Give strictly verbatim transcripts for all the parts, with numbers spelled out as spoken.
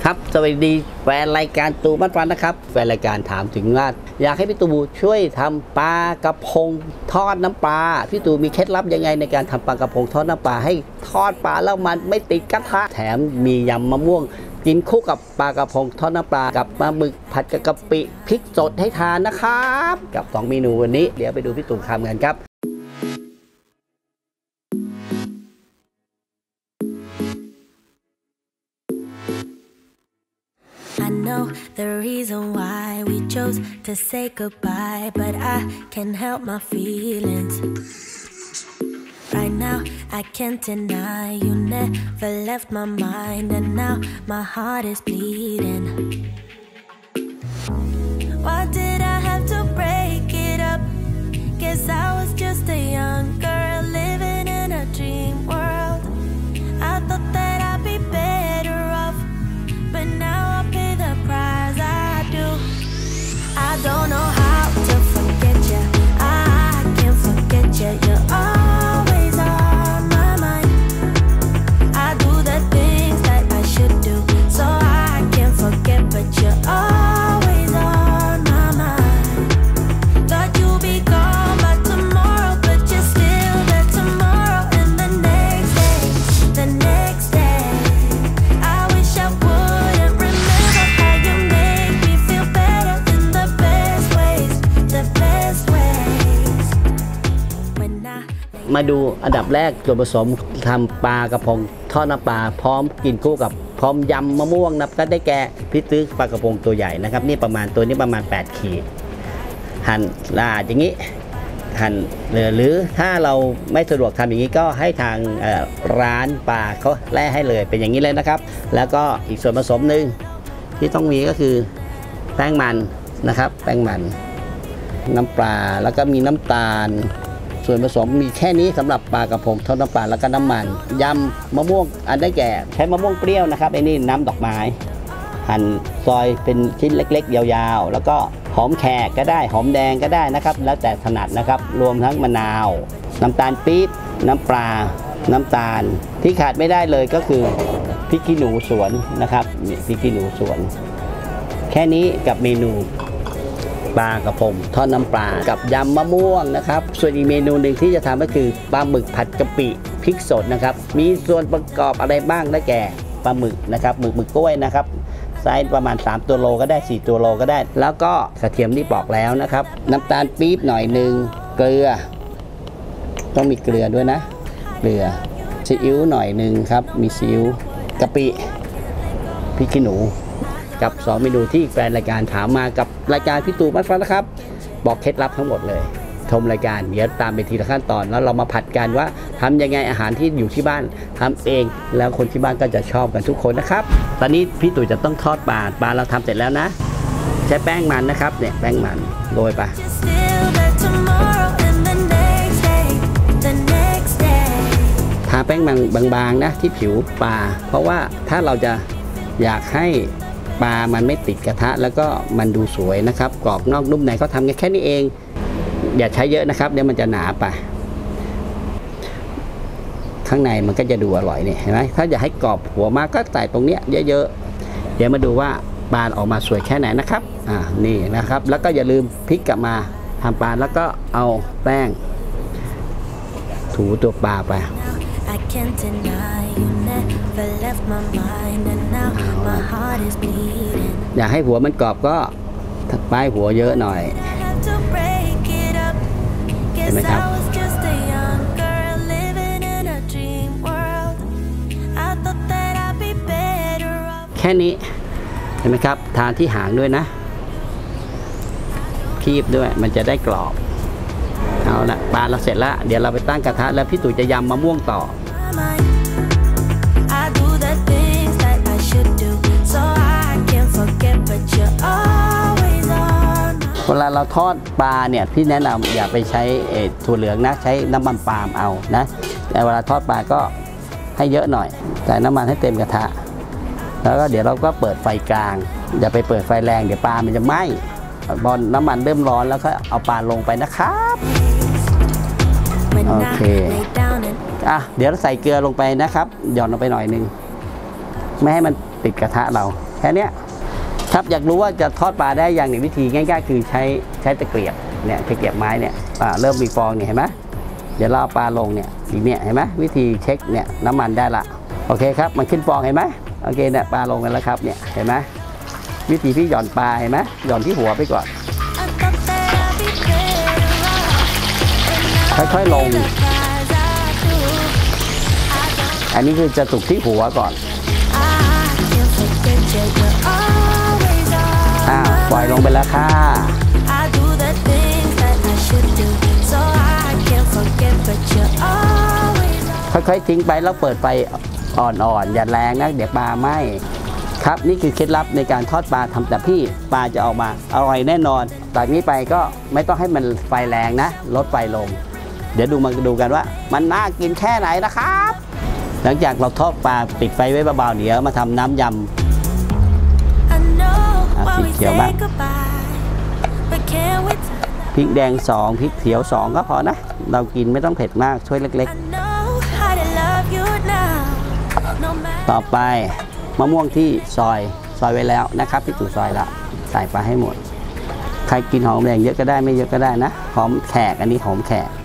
ครับสวัสดีแฟนรายการตูบ้านฟันนะครับแฟนรายการถามถึงว่าอยากให้พี่ตูช่วยทำปลากระพงทอดน้ำปลาพี่ตูมีเคล็ดลับยังไงในการทำปลากระพงทอดน้ำปลาให้ทอดปลาแล้วมันไม่ติดกระทะแถมมียำมะม่วงกินคู่กับปลากระพงทอดน้ำปลากับปลาหมึกผัดกับกะปิพริกสดให้ทานนะครับกับสองเมนูวันนี้เดี๋ยวไปดูพี่ตูทำกันครับ I know the reason why we chose to say goodbye, but I can't help my feelings. Right now, I can't deny you never left my mind, and now my heart is bleeding. Why did I have to break it up? Guess I was just a young girl living in a dream world. I thought that I'd be better off, but now I pay the price I do. I don't know how to forget you. I can't forget you. You're always on my mind. I do the things that I should do, so I can't forget, but you're always on my mind. Thought you'd be gone by tomorrow, but you're still there tomorrow and the next day, the next day. I wish I wouldn't remember how you make me feel better in the best ways, the best ways. When I มาดูอันดับแรกส่วนผสมทำปลากระพงทอดน้ำปลาพร้อมกินคู่กับพร้อมยำมะม่วงนะก็ได้แก่พี่ซื้อปลากระพงตัวใหญ่นะครับนี่ประมาณตัวนี้ประมาณแปดขีดหั่นลาดอย่างนี้หั่นหรือหรือถ้าเราไม่สะดวกทำอย่างนี้ก็ให้ทางร้านปลาเขาแล่ให้เลยเป็นอย่างนี้เลยนะครับแล้วก็อีกส่วนผสมหนึ่งที่ต้องมีก็คือแป้งมันนะครับแป้งมันน้ำปลาแล้วก็มีน้ำตาลส่วนผสมมีแค่นี้สำหรับปลากระพงทอดน้ำปลาแล้วก็น้ำมันยำมะม่วงอันได้แก่ใช้มะม่วงเปรี้ยวนะครับไอ้นี่น้ำดอกไม้หั่นซอยเป็นชิ้นเล็กๆยาวๆแล้วก็หอมแขกก็ได้หอมแดงก็ได้นะครับแล้วแต่ถนัดนะครับรวมทั้งมะนาวน้ำตาลปี๊บน้ำปลาน้ำตาลที่ขาดไม่ได้เลยก็คือพริกขี้หนูสวนนะครับนี่พริกขี้หนูสวนแค่นี้กับเมนูปลากระพงทอดน้ำปลากับยำมะม่วงนะครับส่วนอีกเมนูหนึ่งที่จะทำก็คือปลาหมึกผัดกะปิพริกสดนะครับมีส่วนประกอบอะไรบ้างได้แก่ปลาหมึกนะครับหมึกหมึกกล้วยนะครับไซส์ประมาณสามตัวโลก็ได้สี่ตัวโลก็ได้แล้วก็กระเทียมที่ปอกแล้วนะครับน้ำตาลปี๊บหน่อยหนึ่งเกลือต้องมีเกลือด้วยนะเกลือซีอิ๊วหน่อยหนึ่งครับมีซีอิ๊วกะปิพริกขี้หนูกับสองเมนูที่แฟนรายการถามมากับรายการพี่ตู่มัดฟันนะครับบอกเคล็ดลับทั้งหมดเลยชมรายการเดี๋ยวตามไปทีละขั้นตอนแล้วเรามาผัดกันว่าทำยังไงอาหารที่อยู่ที่บ้านทำเองแล้วคนที่บ้านก็จะชอบกันทุกคนนะครับตอนนี้พี่ตู่จะต้องทอดปลาปลาเราทำเสร็จแล้วนะใช้แป้งมันนะครับเนี่ยแป้งมันโรยไปทาแป้งมันบางๆนะที่ผิวปลาเพราะว่าถ้าเราจะอยากให้ปลามันไม่ติดกระทะแล้วก็มันดูสวยนะครับกรอบนอกนุ่มในเขาทำกันแค่นี้เองอย่าใช้เยอะนะครับเดี๋ยวมันจะหนาไปข้างในมันก็จะดูอร่อยเนี่ยเห็นไหมถ้าอยากให้กรอบหัวมากก็ใส่ตรงเนี้ยเยอะๆเดี๋ยวมาดูว่าปลาออกมาสวยแค่ไหนนะครับอ่านี่นะครับแล้วก็อย่าลืมพลิกกลับมาทำปลาแล้วก็เอาแป้งถูตัวปลาไปอยากให้หัวมันกรอบก็ป้ายหัวเยอะหน่อยเห็นไหมครับแค่นี้เห็นไหมครับทานที่หางด้วยนะคีบด้วยมันจะได้กรอบเอาละปลาเราเสร็จแล้วเดี๋ยวเราไปตั้งกระทะแล้วพี่ตู่จะยำมะม่วงต่อเวลาเราทอดปลาเนี่ยพี่แนะนำอย่าไปใช้ถั่วเหลืองนะใช้น้ำมันปาล์มเอานะแต่เวลาทอดปลาก็ให้เยอะหน่อยใส่น้ำมันให้เต็มกระทะแล้วก็เดี๋ยวเราก็เปิดไฟกลางอย่าไปเปิดไฟแรงเดี๋ยวปลามันจะไหม้พอน้ำมันเริ่มร้อนแล้วก็เอาปลาลงไปนะครับโอเคอ่ะเดี๋ยวเราใส่เกลือลงไปนะครับหย่อนลงไปหน่อยนึงไม่ให้มันติดกระทะเราแค่นี้ครับอยากรู้ว่าจะทอดปลาได้อย่างหนึ่งวิธีง่ายๆคือใช้ใช้ตะเกียบเนี่ยตะเกียบไม้เนี่ยเริ่มมีฟองเนี่ยเห็นไหมเดี๋ยวเราเอาปลาลงเนี่ยอีกเนี่ยเห็นไหมวิธีเช็คเนี่ยน้ำมันได้ละโอเคครับมันขึ้นฟองเห็นไหมโอเคเนี่ยปลาลงกันแล้วครับเนี่ยเห็นไหมวิธีพี่หย่อนปลาเห็นไหมหย่อนที่หัวไปก่อนค่อยๆลงอันนี้คือจะสุกที่หัวก่อนอ้าวปล่อยลงไปแล้วค่ะค่อยๆทิ้งไปแล้วเปิดไฟอ่อนๆอย่าแรงนะเดี๋ยวปลาไหม้ครับนี่คือเคล็ดลับในการทอดปลาทำแต่พี่ปลาจะออกมาอร่อยแน่นอนจากนี้ไปก็ไม่ต้องให้มันไฟแรงนะลดไฟลงเดี๋ยวดูมาดูกันว่ามันน่ากินแค่ไหนนะครับหลังจากเราทอดปลาปิดไฟไว้เบาๆเดี๋ยวมาทำน้ำยำสีเขียวบ้างพริกแดงสองพริกเขียวสองก็พอนะเรากินไม่ต้องเผ็ดมากช่วยเล็กๆต่อไปมะม่วงที่ซอยซอยไว้แล้วนะครับที่ตู่ซอยละใส่ไปให้หมดใครกินหอมแดงเยอะก็ได้ไม่เยอะก็ได้นะหอมแขกอันนี้หอมแขก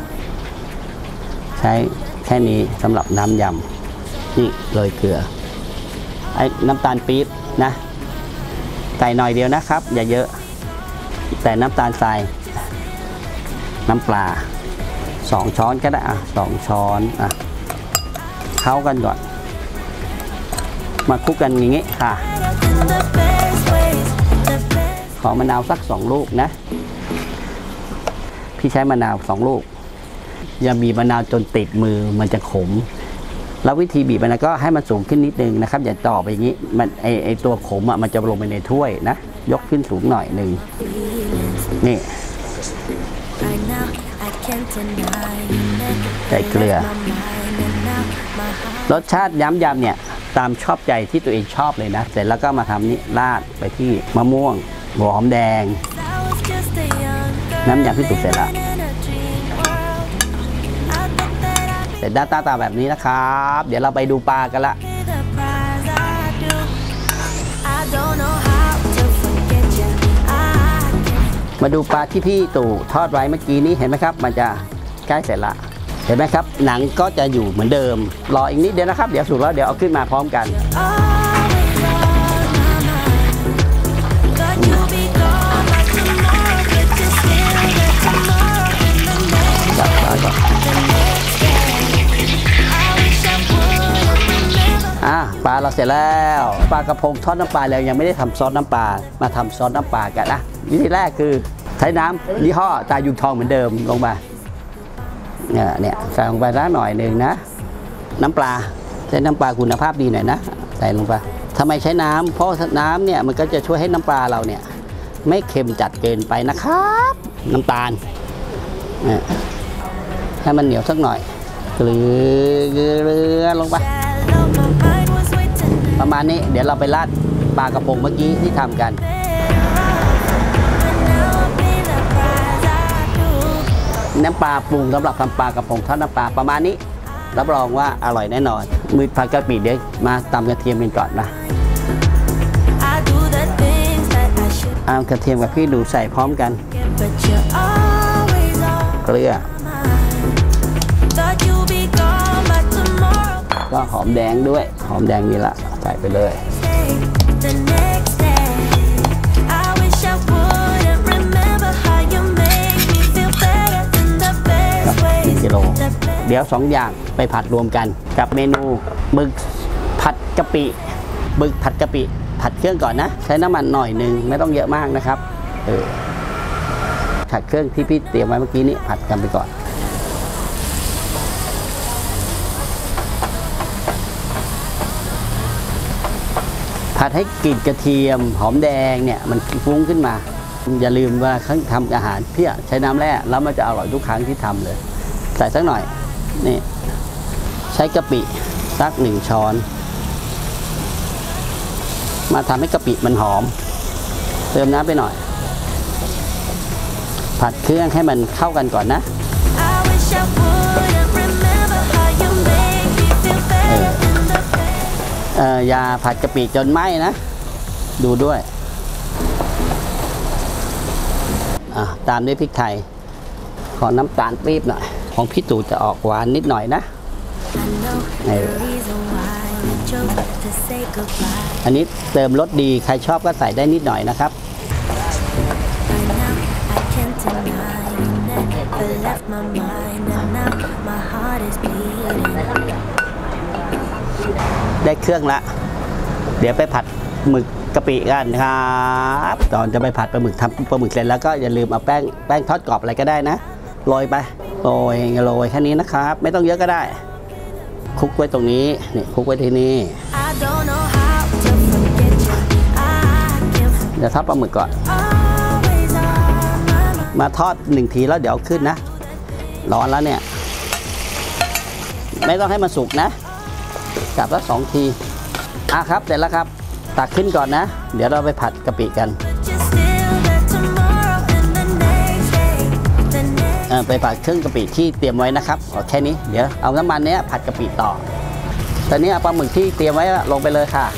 ใช้แค่นี้สำหรับน้ำยำนี่โรยเกลือไอ้น้ำตาลปี๊บนะใส่หน่อยเดียวนะครับอย่าเยอะแต่น้ำตาลทรายน้ำปลาสองช้อนก็ได้อ่ะสองช้อนอ่ะเข้ากันก่อนมาคลุกกันอย่างงี้ค่ะขอมะนาวสักสองลูกนะพี่ใช้มะนาวสองลูกอย่าบีบมะนาวจนติดมือมันจะขมแล้ววิธีบีบมะนาวก็ให้มันสูงขึ้นนิดนึงนะครับอย่าต่อไปอย่างนี้มันไอไอตัวขมอ่ะมันจะลงไปในถ้วยนะยกขึ้นสูงหน่อยหนึ่งนี่ใส่เกลือรสชาติย้ำยำเนี่ยตามชอบใจที่ตัวเองชอบเลยนะเสร็จแล้วก็มาทำนี่ราดไปที่มะม่วงหัวหอมแดงน้ำยำที่สุกเสร็จแล้วเสร็จด้านตาตาแบบนี้นะครับเดี๋ยวเราไปดูปลากันละมาดูปลาที่พี่ตู่ทอดไว้เมื่อกี้นี้เห็นไหมครับมันจะใกล้เสร็จละเห็นไหมครับหนังก็จะอยู่เหมือนเดิมรออีกนิดเดียวนะครับเดี๋ยวสุกแล้วเดี๋ยวเอาขึ้นมาพร้อมกันจับปลาก่อนอ่ะปลาเราเสร็จแล้วปลากระพงทอดน้ำปลาแล้วยังไม่ได้ทำซอสน้ำปลามาทำซอสน้ำปลากันนะวิธีแรกคือใช้น้ำยี่ห้อตายุงทองเหมือนเดิมลงมาเนี่ยเนี่ยใส่ลงไปละหน่อยหนึ่งนะน้ำปลาใช้น้ำปลาคุณภาพดีหน่อยนะใส่ลงไปทำไมใช้น้ำเพราะน้ำเนี่ยมันก็จะช่วยให้น้ำปลาเราเนี่ยไม่เค็มจัดเกินไปนะครับน้ำตาลเนี่ยให้มันเหนียวสักหน่อยเกลือลงไปประมาณนี้เดี๋ยวเราไปราดปลากระพงเมื่อกี้ที่ทำกันน้ำปลาปรุงสำหรับทำปลากระพงทอดน้ำปลาประมาณนี้รับรองว่าอร่อยแน่นอนมือผัดกะปิเดี๋ยวมาตำกระเทียมกันก่อนนะเอากระเทียมกับพี่ดูใส่พร้อมกันเกลือก็หอมแดงด้วยหอมแดงนี่ละใส่ไปเลยกิโลเดี๋ยวสองอย่างไปผัดรวมกันกับเมนูหมึกผัดกะปิหมึกผัดกะปิผัดเครื่องก่อนนะใช้น้ำมันหน่อยหนึ่งไม่ต้องเยอะมากนะครับเออผัดเครื่องที่พี่เตรียมไว้เมื่อกี้นี้ผัดกันไปก่อนผัดให้กลิ่นกระเทียมหอมแดงเนี่ยมันฟุ้งขึ้นมาอย่าลืมว่าครั้งทำอาหารพี่ใช้น้ำแร่แล้วมันจะอร่อยทุกครั้งที่ทำเลยใส่สักหน่อยนี่ใช้กะปิสักหนึ่งช้อนมาทำให้กะปิมันหอมเติมน้ำไปหน่อยผัดเครื่องให้มันเข้ากันก่อนนะเอ่ออย่าผัดกะปิจนไหม้นะดูด้วยอ่ะตามด้วยพริกไทยขอน้ำตาลปี๊บหน่อยของพี่ตู่จะออกหวานนิดหน่อยนะอันนี้เติมรสดีใครชอบก็ใส่ได้นิดหน่อยนะครับได้เครื่องละเดี๋ยวไปผัดหมึกกะปิกันครับตอนจะไปผัดปลาหมึกทำปลาหมึกเสร็จแล้วก็อย่าลืมเอาแป้งแป้งทอดกรอบอะไรก็ได้นะโรยไปโรยโรยแค่นี้นะครับไม่ต้องเยอะก็ได้คลุกไว้ตรงนี้นี่คลุกไว้ที่นี่เดี๋ยวทอดปลาหมึกก่อนมาทอดหนึ่งทีแล้วเดี๋ยวขึ้นนะร้อนแล้วเนี่ยไม่ต้องให้มันสุกนะจับละสองทีอ่ะครับเสร็จแล้วครับตักขึ้นก่อนนะเดี๋ยวเราไปผัดกะปิกันไปผัดเครื่องกะปิที่เตรียมไว้นะครับแค่นี้เดี๋ยวเอาน้ำมันเนี้ยผัดกะปิต่อตอนนี้เอาปลาหมึกที่เตรียมไว้ลงไปเลยค่ะ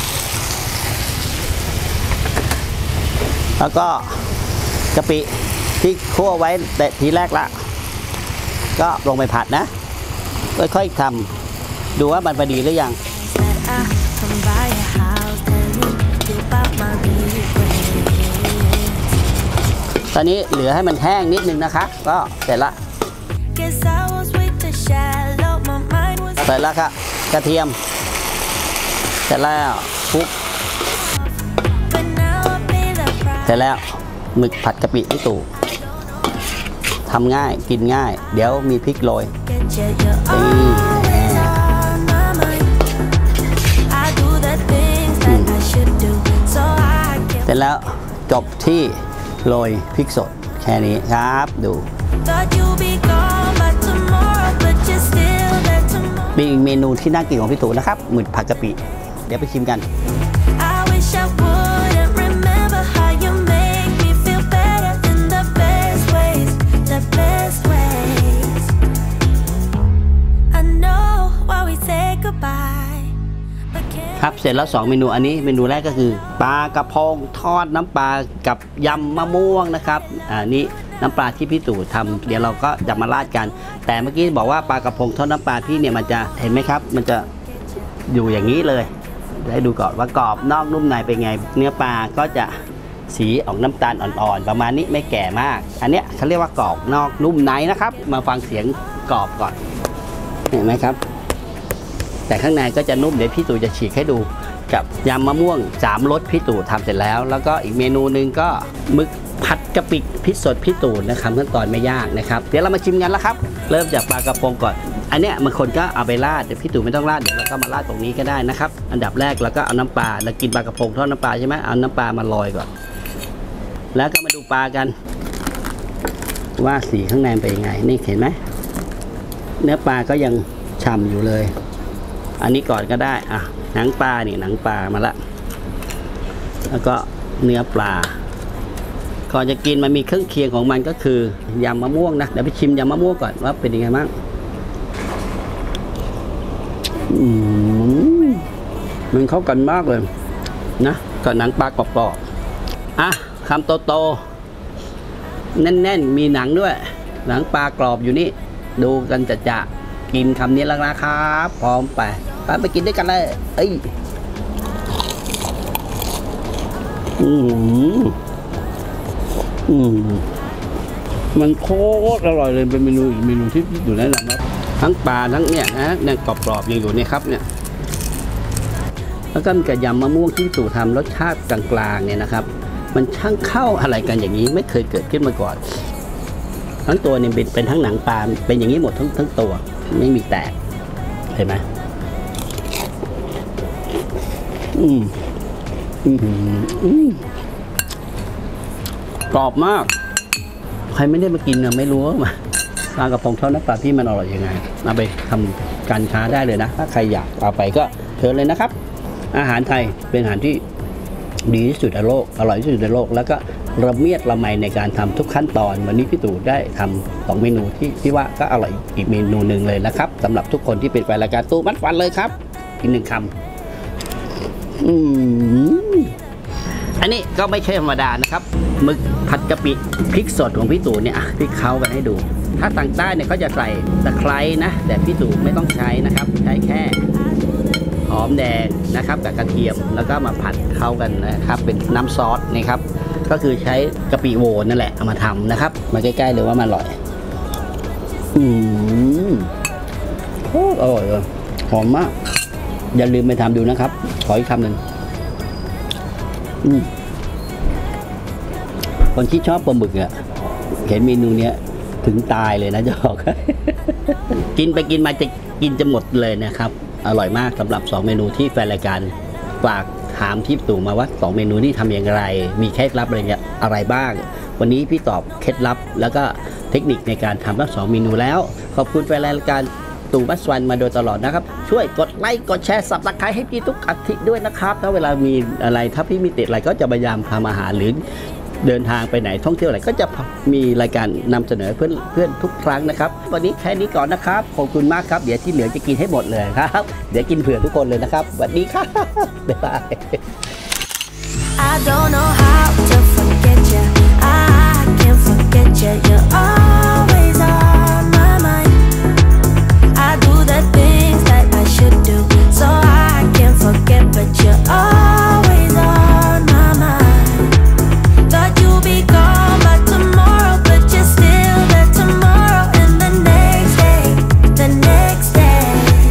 แล้วก็กะปิที่คั่วไว้แต่ทีแรกละก็ลงไปผัดนะค่อยๆทำดูว่ามันพอดีหรือยังตอนนี้เหลือให้มันแห้งนิดนึงนะคะก็เสร็จละเสร็จแล้วครับกระเทียมเสร็จแล้วคลุกเสร็จแล้วหมึกผัดกะปิพี่ตู่ทำง่ายกินง่ายเดี๋ยวมีพริกโรยเสร็จแล้วจบที่โรยพริกสดแค่นี้ครับดูเป็นอีกเมนูที่น่ากินของพี่ตู่นะครับหมึกผัดกะปิเดี๋ยวไปชิมกันครับเสร็จแล้วสองเมนูอันนี้เมนูแรกก็คือปลากระพงทอดน้ำปลากับยำมะม่วงนะครับอ่านี่น้ำปลาที่พี่ตู่ทำเดี๋ยวเราก็จะมาราดกันแต่เมื่อกี้บอกว่าปลากระพงทอดน้ำปลาพี่เนี่ยมันจะเห็นไหมครับมันจะอยู่อย่างนี้เลยให้ดูก่อนว่ากรอบนอกนุ่มในเป็นไงเนื้อปลาก็จะสีออกน้ำตาลอ่อนๆประมาณนี้ไม่แก่มากอันเนี้ยเขาเรียกว่ากรอบนอกนุ่มในนะครับมาฟังเสียงกรอบก่อนเห็นไหมครับแต่ข้างในก็จะนุ่มเดี๋ยวพี่ตู่จะฉีกให้ดูกับยำมะม่วงสามรสพี่ตู่ทำเสร็จแล้วแล้วก็อีกเมนูหนึ่งก็หมึกผัดกะปิพริกสดพี่ตู่นะครับขั้นตอนไม่ยากนะครับเดี๋ยวเรามาชิมกันแล้วครับเริ่มจากปลากระพงก่อนอันเนี้ยบางคนก็เอาไปราดแต่พี่ตู่ไม่ต้องราดเดี๋ยวเราก็มาราดตรงนี้ก็ได้นะครับอันดับแรกเราก็เอาน้ำปลาเรากินปลากระพงทอดน้ำปลาใช่ไหมเอาน้ำปลามาลอยก่อนแล้วก็มาดูปลากันว่าสีข้างในเป็นยังไงนี่เห็นไหมเนื้อปลาก็ยังฉ่ำอยู่เลยอันนี้ก่อนก็ได้อ่ะหนังปลานี่หนังปลามาละแล้วก็เนื้อปลาก่อนจะกินมันมีเครื่องเคียงของมันก็คือยำมะม่วงนะเดี๋ยวไปชิมยำมะม่วงก่อนว่าเป็นยังไงบ้างอืมมันเข้ากันมากเลยนะกับหนังปลากรอบๆอ่ะคำโตๆแน่นๆมีหนังด้วยหนังปลากรอบอยู่นี่ดูกันจะจะกินคำนี้แล้วนะครับพร้อมไปไปไปกินด้วยกันเลยเอ้ยอืมอืมมันโคตรอร่อยเลยเป็นเมนูเมนูที่อยู่ในนั้นนะทั้งปลาทั้งเนี่ยนะเนี่ยกรอบๆยังอยู่เนี่ยครับเนี่ยแล้วก็มีกระยำมะม่วงที่ตู่ทำรสชาติกลางๆเนี่ยนะครับมันช่างเข้าอะไรกันอย่างนี้ไม่เคยเกิดขึ้นมาก่อนทั้งตัวเนี่ยเป็นเป็นทั้งหนังปลาเป็นอย่างนี้หมดทั้งทั้งตัวไม่มีแตกเห็นไหมอืมอืมอืมกรอบมากใครไม่ได้มากินนะไม่รู้ว่าปลากระพงทอดน้ำปลาพี่มันอร่อยยังไงเอาไปทำการค้าได้เลยนะถ้าใครอยากเอาไปก็เชิญเลยนะครับอาหารไทยเป็นอาหารที่ดีที่สุดในโลกอร่อยที่สุดในโลกแล้วก็ระเมียดระไมในการทำทุกขั้นตอนวันนี้พี่ตู่ได้ทำสองเมนูที่ที่ว่าก็อร่อยอีกเมนูหนึ่งเลยนะครับสำหรับทุกคนที่เป็นแฟนรายการตู่มัดฟันเลยครับอีกหนึ่งคอืมอันนี้ก็ไม่ใช่ธรรมดานะครับหมึกผัดกะปิพริกสดของพี่ตู่เนี่ยอ่ะที่เขากันให้ดู ถ้าต่างใต้เนี่ยเขาจะใส่ตะไคร้นะแต่พี่ตู่ไม่ต้องใช้นะครับใช้แค่หอมแดงนะครับกับกระเทียมแล้วก็มาผัดเข้ากันนะครับเป็นน้ำซอสนะครับก็คือใช้กะปิโวนั่นแหละเอามาทำนะครับมาใกล้ๆเลยว่ามันอร่อยอืมโคตรอร่อยเลยหอมมากอย่าลืมไปทำดูนะครับขออีกคำหนึ่งอืมคนที่ชอบปลาหมึกอ่ะเห็นเมนูเนี้ยถึงตายเลยนะจะบอก กินไปกินมาจะกินจะหมดเลยนะครับอร่อยมากสำหรับสองเมนูที่แฟนรายการฝากถามที่ตู่มาว่าสองเมนูนี้ทำอย่างไรมีเคล็ดลับอะไรเนี่ยอะไรบ้างวันนี้พี่ตอบเคล็ดลับแล้วก็เทคนิคในการทำทั้งสองเมนูแล้วขอบคุณแฟนรายการตู่มัสวันมาโดยตลอดนะครับช่วยกดไลค์กดแชร์สับตะไคร้ให้พี่ทุกอาทิตย์ด้วยนะครับถ้าเวลามีอะไรถ้าพี่มีติดอะไรก็จะพยายามทำอาหารหรือเดินทางไปไหนท่องเที่ยวอะไรก็จะมีรายการนำเสนอเพื่อนเพื่อนทุกครั้งนะครับวันนี้แค่นี้ก่อนนะครับขอบคุณมากครับเดี๋ยวที่เหลือจะกินให้หมดเลยครับเดี๋ยวกินเผื่อทุกคนเลยนะครับสวัสดีครับบ๊ายบาย I don't know how to